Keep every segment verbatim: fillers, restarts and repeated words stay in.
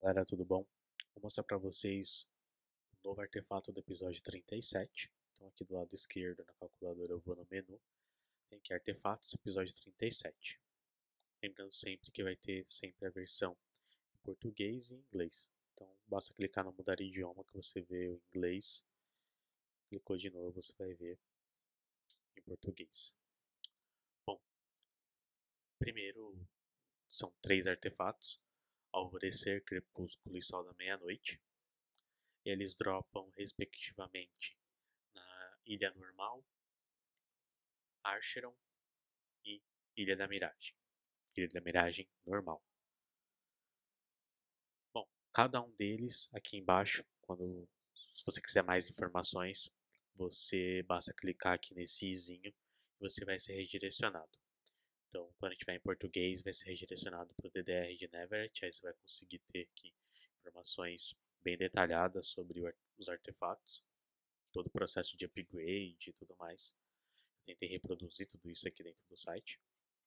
galera, tudo bom? Vou mostrar para vocês um novo artefato do episódio trinta e sete. Então aqui do lado esquerdo na calculadora eu vou no menu, tem aqui artefatos, episódio trinta e sete. Lembrando sempre que vai ter sempre a versão em português e em inglês. Então basta clicar no mudar idioma que você vê o inglês. Clicou de novo, você vai ver em português. Bom, primeiro são três artefatos: Alvorecer, Crepúsculo e Sol da Meia-Noite. Eles dropam respectivamente na Ilha Normal, Archeron e Ilha da Miragem. Ilha da Miragem normal. Bom, cada um deles aqui embaixo, quando se você quiser mais informações, você basta clicar aqui nesse izinho e você vai ser redirecionado. Então, quando estiver em português, vai ser redirecionado para o D D R de Neveret, aí você vai conseguir ter aqui informações bem detalhadas sobre os artefatos, todo o processo de upgrade e tudo mais. Eu tentei reproduzir tudo isso aqui dentro do site.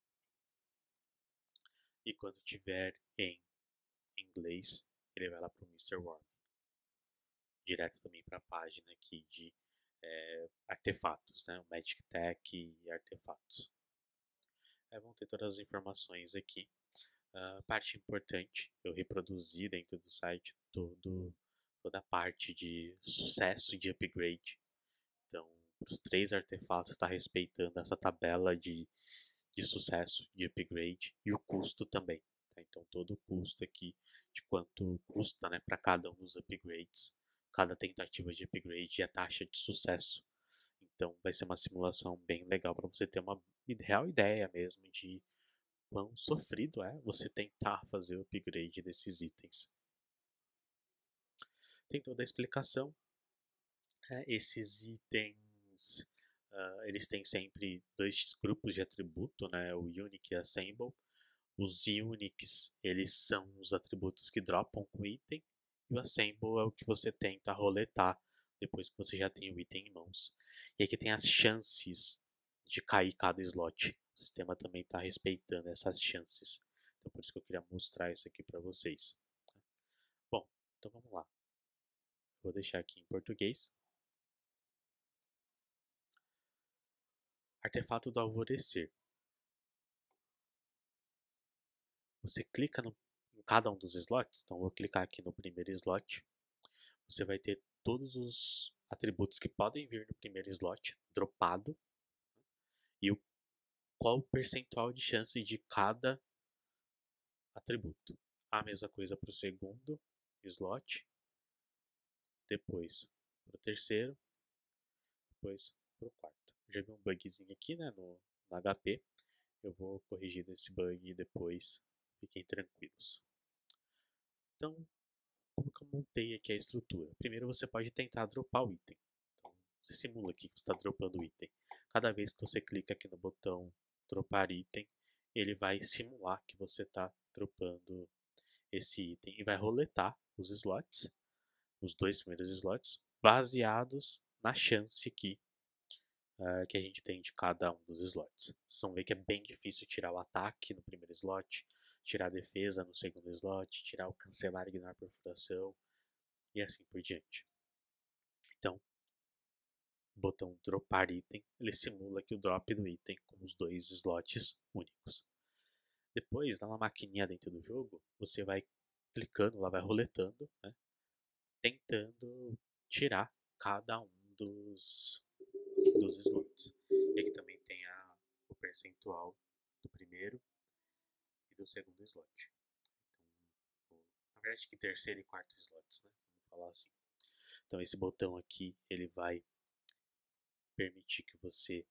E quando tiver em inglês, ele vai lá para o mister Worm. Direto também para a página aqui de é, artefatos, né? O Magic Tech e artefatos. É, vão ter todas as informações aqui. Uh, parte importante, eu reproduzi dentro do site todo, toda a parte de sucesso de upgrade. Então, os três artefatos está respeitando essa tabela de, de sucesso de upgrade e o custo também. Tá? Então, todo o custo aqui de quanto custa, né, para cada um dos upgrades, cada tentativa de upgrade e a taxa de sucesso. Então, vai ser uma simulação bem legal para você ter uma real ideia mesmo de quão sofrido é você tentar fazer o upgrade desses itens. Tem toda a explicação. É, esses itens, uh, eles têm sempre dois grupos de atributo, né? O Unique e Assemble. Os Uniques, eles são os atributos que dropam com o item. E o Assemble é o que você tenta roletar depois que você já tem o item em mãos. E aqui tem as chances de cair cada slot. O sistema também está respeitando essas chances. Então por isso que eu queria mostrar isso aqui para vocês. Bom, então vamos lá. Vou deixar aqui em português. Artefato do Alvorecer. Você clica no, em cada um dos slots. Então vou clicar aqui no primeiro slot. Você vai ter todos os atributos que podem vir no primeiro slot dropado e o, qual o percentual de chance de cada atributo. A mesma coisa para o segundo slot, depois para o terceiro, depois para o quarto. Já vi um bugzinho aqui, né, no, no H P. Eu vou corrigir esse bug e depois fiquem tranquilos. Então, como que eu montei aqui a estrutura? Primeiro você pode tentar dropar o item. Então, você simula aqui que você está dropando o item. Cada vez que você clica aqui no botão dropar item, ele vai simular que você está dropando esse item e vai roletar os slots, os dois primeiros slots, baseados na chance aqui uh, que a gente tem de cada um dos slots. Vocês vão ver que é bem difícil tirar o ataque no primeiro slot, tirar a defesa no segundo slot, tirar o cancelar e ignorar a perfuração e assim por diante. Então, o botão dropar item, ele simula que o drop do item com os dois slots únicos. Depois, na maquininha dentro do jogo, você vai clicando, lá vai roletando, né, tentando tirar cada um dos, dos slots. E aqui também tem a, o percentual do primeiro e do segundo slot. Então, na verdade, que terceiro e quarto slots, né? Vamos falar assim. Então, esse botão aqui, ele vai permitir que você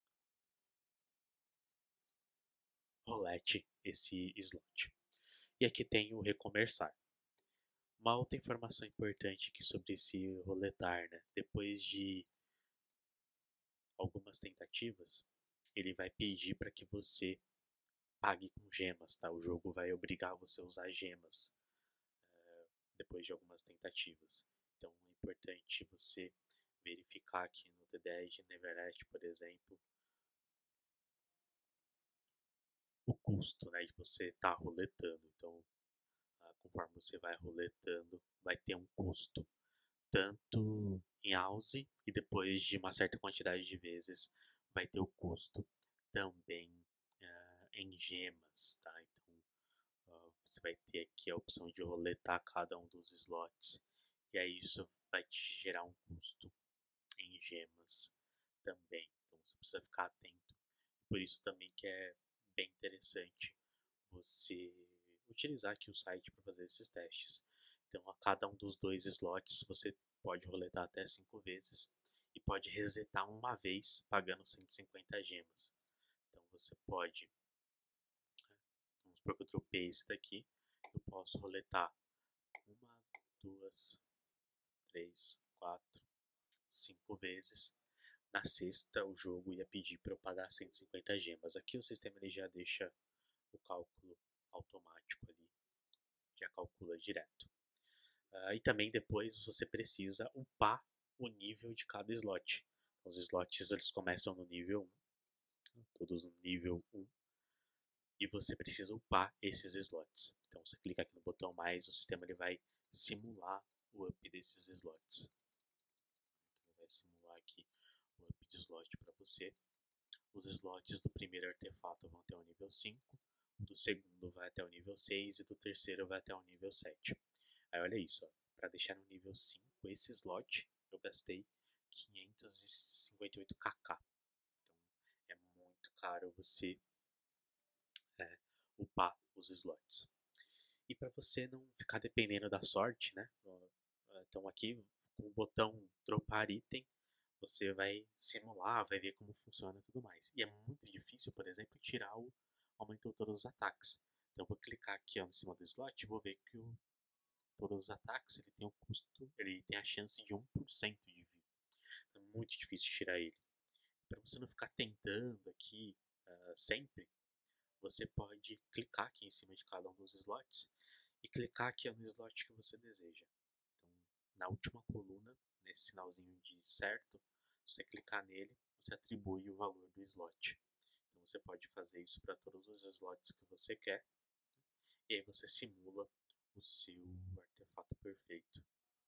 rolete esse slot. E aqui tem o recomeçar. Uma outra informação importante aqui sobre esse roletar, né? Depois de algumas tentativas, ele vai pedir para que você pague com gemas, tá? O jogo vai obrigar você a usar gemas uh, depois de algumas tentativas. Então é importante você verificar aqui no D D R de Neverest, por exemplo, o custo, né, de você estar tá roletando. Então, uh, conforme você vai roletando, vai ter um custo, tanto em house e depois de uma certa quantidade de vezes vai ter o custo também uh, em gemas, tá? Então uh, você vai ter aqui a opção de roletar cada um dos slots e aí isso vai te gerar um custo em gemas também. Então você precisa ficar atento. Por isso também que é bem interessante você utilizar aqui o site para fazer esses testes. Então a cada um dos dois slots você pode roletar até cinco vezes e pode resetar uma vez pagando cento e cinquenta gemas. Então você pode, né, vamos supor que eu dropei esse daqui, eu posso roletar uma, duas, três, quatro, cinco vezes. Na sexta o jogo ia pedir para eu pagar cento e cinquenta gemas. Aqui o sistema ele já deixa o cálculo automático ali, já calcula direto. Uh, e também depois você precisa upar o nível de cada slot. Os slots eles começam no nível um, todos no nível um, e você precisa upar esses slots. Então você clica aqui no botão mais, o sistema ele vai simular o up desses slots. Então ele vai simular aqui o up de slot para você. Os slots do primeiro artefato vão até o nível cinco, do segundo vai até o nível seis e do terceiro vai até o nível sete. Aí olha isso, para deixar no nível cinco esse slot eu gastei quinhentos e cinquenta e oito k k. Então é muito caro você é, upar os slots. E para você não ficar dependendo da sorte, né? Então aqui com o botão dropar item, você vai simular, vai ver como funciona e tudo mais. E é muito difícil, por exemplo, tirar o aumentou todos os ataques. Então eu vou clicar aqui ó, em cima do slot e vou ver que o, todos os ataques ele tem o custo, ele tem a chance de um por cento de vida. Então é muito difícil tirar ele. Para você não ficar tentando aqui uh, sempre, você pode clicar aqui em cima de cada um dos slots e clicar aqui no slot que você deseja. Então, na última coluna, nesse sinalzinho de certo, se você clicar nele, você atribui o valor do slot. Então você pode fazer isso para todos os slots que você quer e aí você simula o seu artefato perfeito.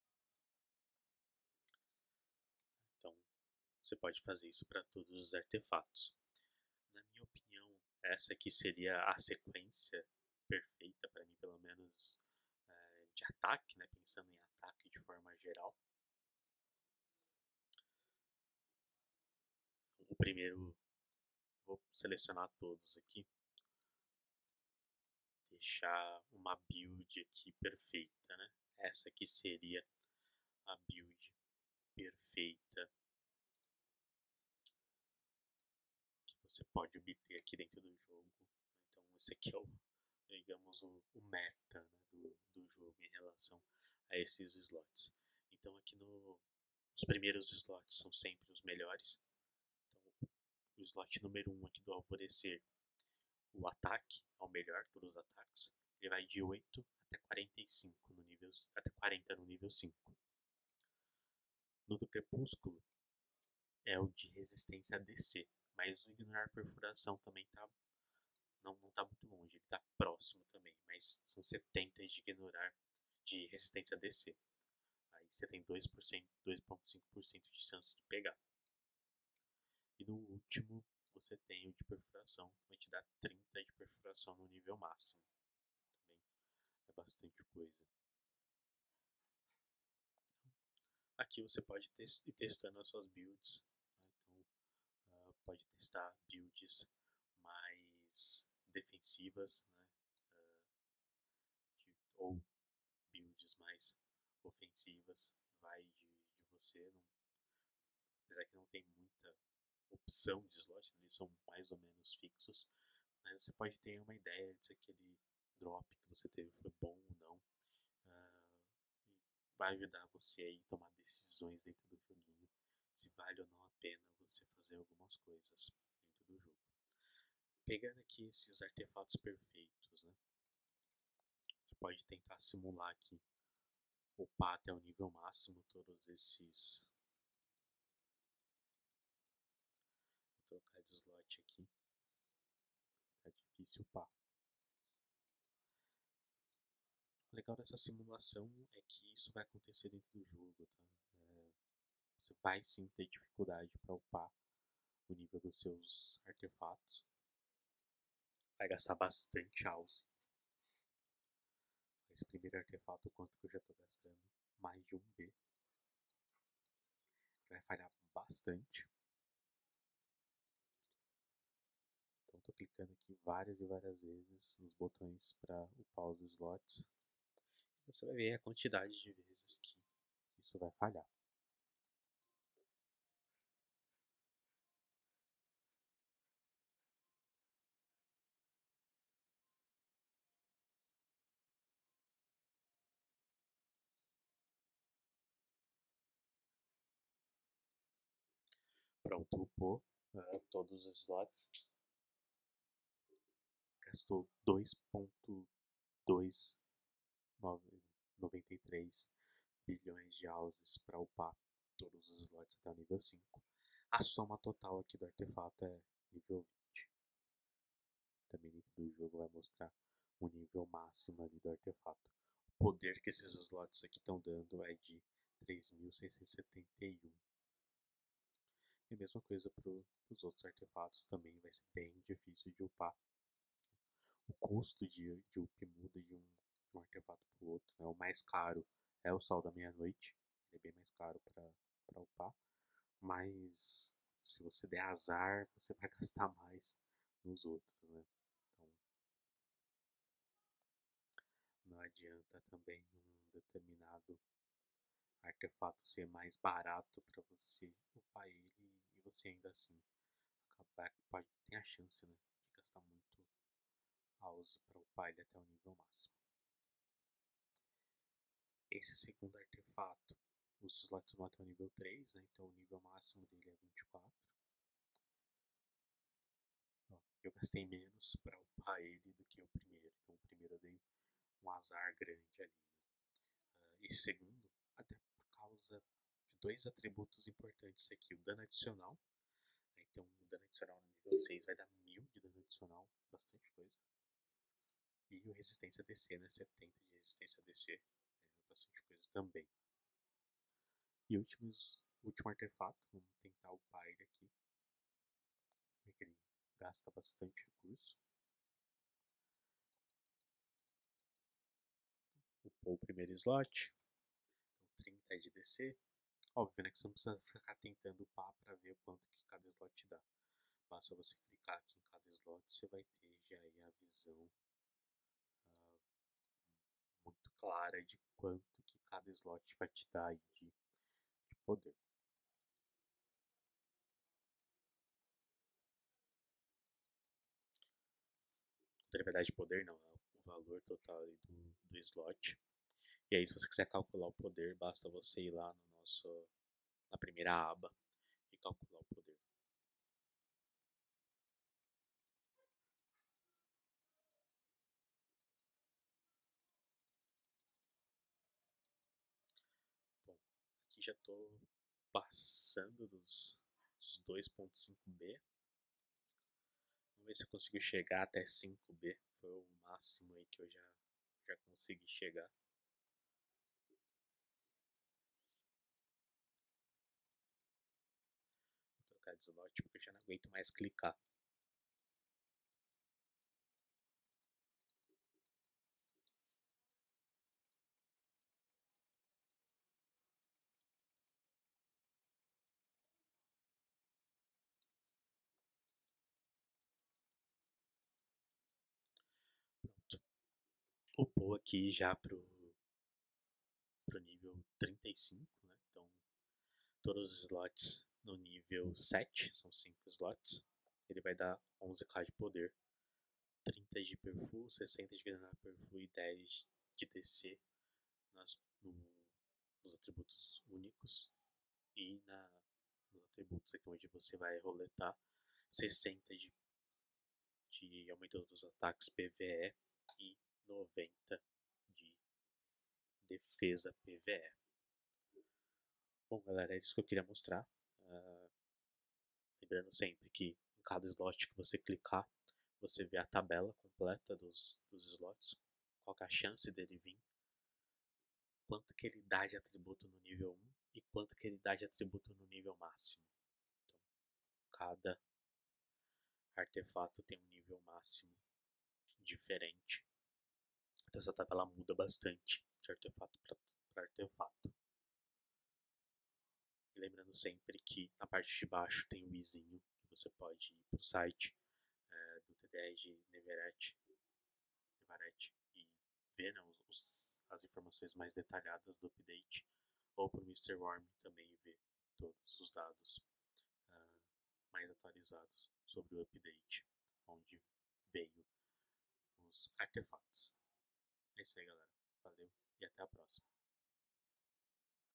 Então você pode fazer isso para todos os artefatos. Na minha opinião, essa aqui seria a sequência perfeita para mim, pelo menos é, de ataque, né? Pensando em ataque de forma geral. O primeiro, vou selecionar todos aqui, deixar uma build aqui perfeita, né? Essa aqui seria a build perfeita que você pode obter aqui dentro do jogo. Então esse aqui é o, digamos, o, o meta, né, do, do jogo em relação a esses slots. Então aqui no, os primeiros slots são sempre os melhores. Então o slot número um aqui do Alvorecer, o ataque é o melhor, todos os ataques. Ele vai de oito até quarenta e cinco no nível, até quarenta no nível cinco. No do Crepúsculo é o de resistência a D C, mas o ignorar perfuração também tá não, não tá muito longe, ele tá próximo também, mas são setenta de ignorar de resistência a D C. Aí você tem dois por cento, dois vírgula cinco por cento de chance de pegar. E no último você tem o de perfuração, vai te dar trinta de perfuração no nível máximo. Também é bastante coisa. Aqui você pode ir testando as suas builds. Né? Então uh, pode testar builds mais defensivas, né? uh, de, ou builds mais ofensivas. Vai de, de você. Não, apesar que não tem muita opção de slot, né? Eles são mais ou menos fixos. Mas você pode ter uma ideia de se aquele drop que você teve foi bom ou não. Uh, vai ajudar você a tomar decisões dentro do joguinho, se vale ou não a pena você fazer algumas coisas dentro do jogo. Pegando aqui esses artefatos perfeitos, né? Você pode tentar simular aqui, upar até o nível máximo todos esses. Vou trocar de slot aqui. Tá difícil upar. legal dessa simulação é que isso vai acontecer dentro do jogo, tá? É, você vai sim ter dificuldade para upar o nível dos seus artefatos. Vai gastar bastante house. Esse primeiro artefato, o quanto que eu já estou gastando? Mais de um B. Vai falhar bastante. Então estou clicando aqui várias e várias vezes nos botões para upar os slots. Você vai ver a quantidade de vezes que isso vai falhar. Pronto, upou uh, todos os slots. Gastou dois ponto noventa e três bilhões de houses para upar todos os slots até o nível cinco. A soma total aqui do artefato é nível vinte. Também dentro do jogo vai mostrar o nível máximo ali do artefato. O poder que esses slots aqui estão dando é de três mil seiscentos e setenta e um. E a mesma coisa para os outros artefatos também vai ser bem difícil de upar. O custo de, de up muda de um, de um artefato para o outro. Né? O mais caro é o Sol da Meia-Noite, ele é bem mais caro para upar. Mas se você der azar, você vai gastar mais nos outros. Né? Então, não adianta também um determinado artefato ser mais barato para você upar ele e você ainda assim acabar, pode ter a chance, né, de gastar muito house para upar ele até o nível máximo. Esse segundo artefato, os slots vão até o nível três, né, então o nível máximo dele é vinte e quatro. Ó, eu gastei menos para upar ele do que o primeiro, então o primeiro eu dei um azar grande ali. Né? Uh, esse segundo, até por causa de dois atributos importantes aqui, o dano adicional. Então o dano adicional no nível seis vai dar mil de dano adicional, bastante coisa. E o resistência D C, né? setenta de resistência D C, é bastante coisa também. E últimos, último artefato, vamos tentar upar ele aqui. Porque ele gasta bastante recurso. Upou o primeiro slot, então trinta de D C. Óbvio, né, que você não precisa ficar tentando upar para ver o quanto que cada slot dá. Basta você clicar aqui em cada slot, você vai ter já aí a visão uh, muito clara de quanto que cada slot vai te dar aí de, de poder. Na verdade, poder não, é o valor total do, do slot. E aí, se você quiser calcular o poder, basta você ir lá no nosso, na primeira aba e calcular o poder. Bom, aqui já estou passando dos, dos dois ponto cinco B. Vamos ver se eu consigo chegar até cinco B. Foi o máximo aí que eu já, já consegui chegar. Vou trocar de slot porque eu já não aguento mais clicar. Pronto. Upou aqui já pro, pro nível trinta e cinco, né? Então, todos os slots no nível sete, são cinco slots. Ele vai dar onze k de poder, trinta de perfil, sessenta de granada perfil e dez de D C nas, no, nos atributos únicos. E na, nos atributos aqui onde você vai roletar sessenta de, de aumento dos ataques P V E e noventa de defesa P V E. Bom, galera, é isso que eu queria mostrar. Uh, lembrando sempre que em cada slot que você clicar, você vê a tabela completa dos, dos slots, qual é a chance dele vir quanto que ele dá de atributo no nível um e quanto que ele dá de atributo no nível máximo. Então, cada artefato tem um nível máximo diferente. Então essa tabela muda bastante de artefato para artefato. E lembrando sempre que na parte de baixo tem o izinho, que você pode ir para o site é, do T D R de Neverett, Neverett e ver, né, os, as informações mais detalhadas do update, ou para o mister Worm também ver todos os dados uh, mais atualizados sobre o update, onde veio os artefatos. É isso aí, galera. Valeu e até a próxima.